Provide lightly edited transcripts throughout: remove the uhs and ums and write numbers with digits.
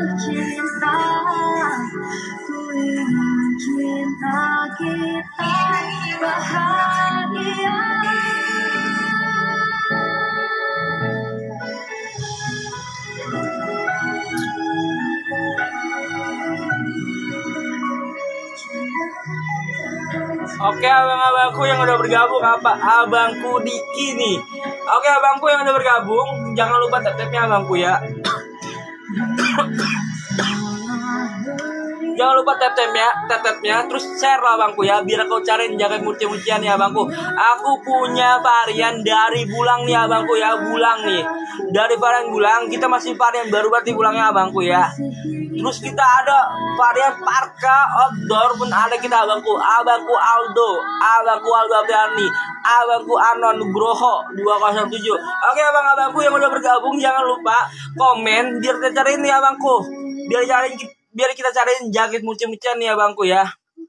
cinta, ku ingin cinta kita bahagia. Oke, abang-abangku yang udah bergabung, apa abangku Diki nih. Oke, abangku yang udah bergabung, jangan lupa tap-tapnya abangku ya. Jangan lupa tap-tapnya, terus share lah abangku ya, biar kau cariin jaket muci-mucian ya abangku. Aku punya varian dari Bulang nih abangku ya, Bulang nih. Dari varian Bulang, kita masih varian baru berarti Bulangnya abangku ya. Terus kita ada varian parka outdoor pun ada kita abangku. Abangku Aldo Apriani, abangku Anon Nugroho 207. Oke abang-abangku yang udah bergabung, jangan lupa komen biar kita cariin nih abangku. Biar kita cariin jaket muci-mucian nih abangku ya.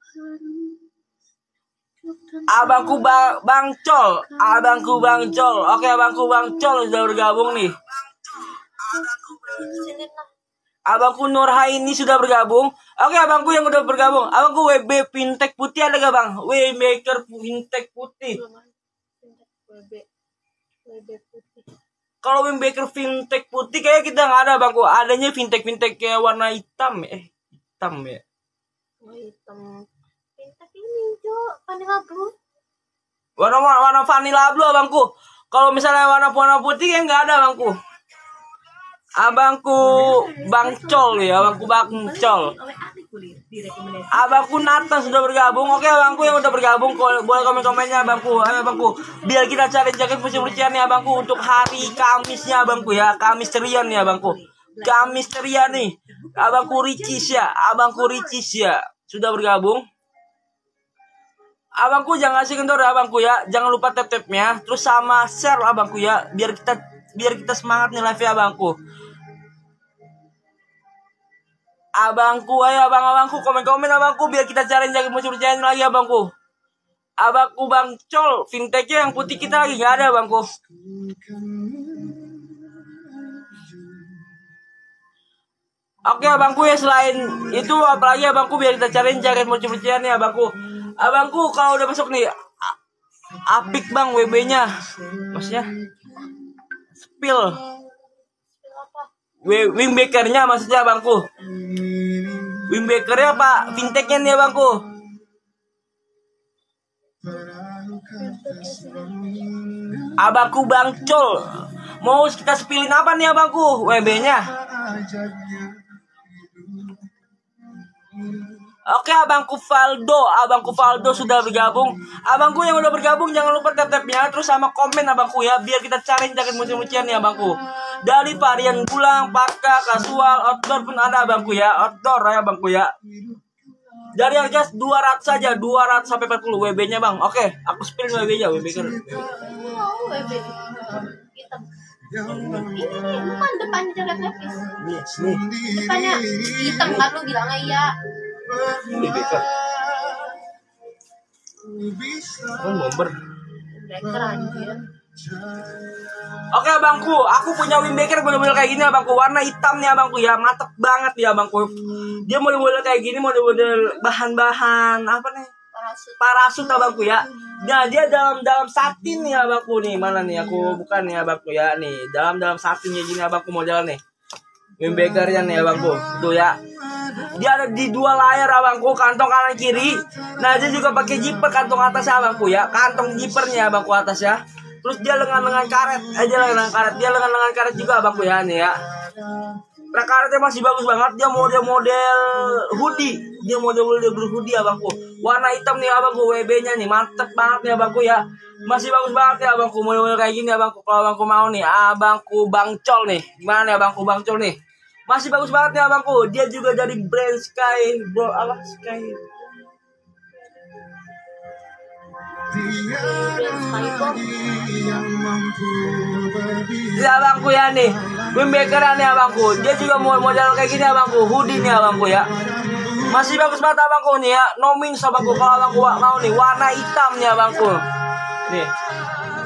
Abangku Bangcol. Oke abangku Bangcol sudah bergabung nih. Abangku Nurhaini sudah bergabung. Oke abangku yang udah bergabung, abangku WB Fintech Putih ada gak bang? Waymaker Fintech Putih. Kalau Waymaker Fintech Putih kayak kita nggak ada abangku. Adanya Fintech kayak warna hitam ya. Hitam. Fintech ini Jo, vanilla blue. Warna vanilla blue abangku. Kalau misalnya warna putih kan nggak ada abangku. Abangku Bangcol ya, abangku Bangcol. Abangku Nathan sudah bergabung. Oke abangku yang udah bergabung, boleh komen-komennya abangku. Ayo abangku, biar kita cari jaket musim-musian nih abangku untuk hari Kamisnya abangku ya. Kamis ceria nih abangku. Kamis ceria nih. Abangku Ricis ya sudah bergabung. Abangku jangan kasih kendor abangku ya. Jangan lupa tap-tapnya, terus sama share abangku ya, biar kita semangat nih live ya abangku. Abangku, ayo abang-abangku komen-komen abangku, biar kita cariin jaket musim-musian lagi abangku. Abangku Bangcol, fintechnya yang putih kita lagi nggak ada abangku. Oke abangku ya, selain itu apalagi abangku, biar kita cariin jaket musim-musian nih abangku. Abangku kalau udah masuk nih apik bang WB-nya, maksudnya spill Wingbakernya maksudnya abangku. Wingbakernya apa? Fintechnya nih abangku. Abangku Bangcol, mau kita spillin apa nih abangku WB-nya? Oke abangku Valdo sudah bergabung. Abangku yang udah bergabung jangan lupa tap-tapnya, terus sama komen abangku ya, biar kita cariin jaket musim-musian nih abangku. Dari varian Bulang, parka, kasual, outdoor pun ada abangku ya. Outdoor ya abangku ya. Dari harga 200 saja, 200 sampai 40 WB-nya bang. Oke, aku spill WB-nya, WB kan. WB hitam. Ini bukan depannya jaket lepis. Nih. Depannya hitam kan lu bilangnya iya. WB kan. Nomor. Breaker anjir. Oke abangku, aku punya Wingbaker model-model kayak gini abangku, warna hitam nih abangku ya, mantep banget nih abangku. Dia model-model kayak gini, model-model bahan-bahan apa nih? Parasut abangku ya. Nah dia dalam satin nih abangku nih, mana nih aku bukan nih abangku ya, nih dalam satinnya gini abangku model nih. Wingbakernya nih abangku, tuh ya. Dia ada di 2 layar abangku, kantong kanan kiri. Nah dia juga pakai zipper kantong atas abangku ya, kantong zippernya abangku atas ya. Terus dia lengan karet, lengan karet juga abangku ya nih ya. Nah karetnya masih bagus banget, dia model hoodie, hoodie abangku. Warna hitam nih abangku, WB-nya nih mantep banget nih abangku ya. Masih bagus banget ya abangku, model kayak gini abangku. Kalau abangku mau nih, abangku Bangcol nih. Gimana nih abangku Bangcol nih? Masih bagus banget nih abangku. Dia juga dari brand Sky. Ya abangku ya nih, Wingbaker nih abangku. Dia juga model kayak gini abangku, hoodie nih abangku ya. Masih bagus banget abangku nih ya. Nomin abangku, kalau abangku mau nih warna hitam nih abangku. Nih.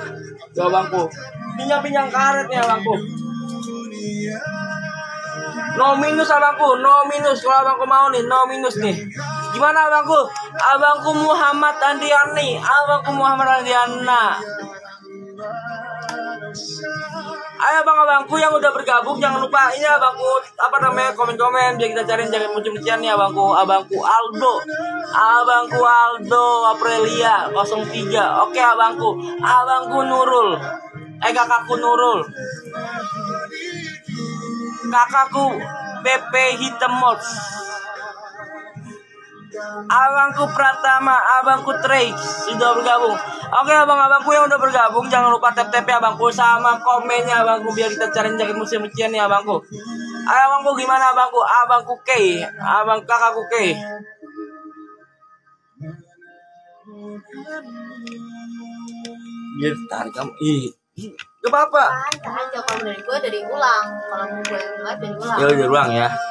Tuh abangku. Pinjam karet nih abangku. No minus abangku, no minus. Kalau abangku mau nih, no minus nih. Gimana abangku? Abangku Muhammad Andiani, abangku Muhammad Andiana. Ayo abang-abangku yang udah bergabung jangan lupa ini abangku apa namanya komen-komen biar kita cariin jangan muncul-muncian nih abangku Aldo Aprilia 03. Oke abangku Nurul kakakku Nurul, kakakku PP Hitam Mods, abangku Pratama, abangku Trey sudah bergabung. Oke abang-abangku yang udah bergabung jangan lupa tap-tap ya abangku sama komennya abangku biar kita cari jaket musim-musian nih abangku. Ayo abangku gimana abangku? Abangku K, abang kakakku K. Biar tarik kamu. Gak apa-apa. Tahan aja kalau dari gue dari ulang. Kalau gue enggak dari ulang. Ya udah ulang ya.